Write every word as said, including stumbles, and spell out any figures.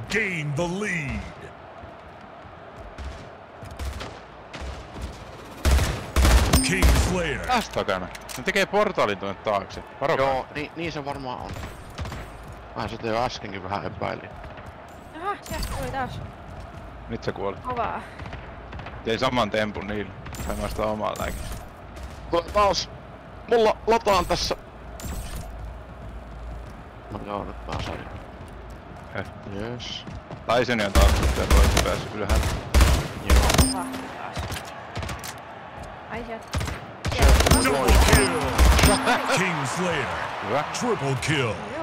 gained the lead. Kingslayer. Tästä takana. Ne tekee portaalin tuonne taakse. Varokaa. Joo, niin, niin se varmaan on. Mä sitä jo äskenkin vähän epäilin. Aha, sieltä tuli taas. Nyt se kuoli. Kovaa. Tein saman tempun niille. Sain vasta omaa lääkin. Tule taas! Mulla lataan tässä! No joo, nyt mä sain. Eh. Jes. Taiseni on taas sitten roistu päässyt ylhäällä. Joo. Kovaa taas. Ai sieltä. Double kill. Kingslayer. Hyvä. Triple kill.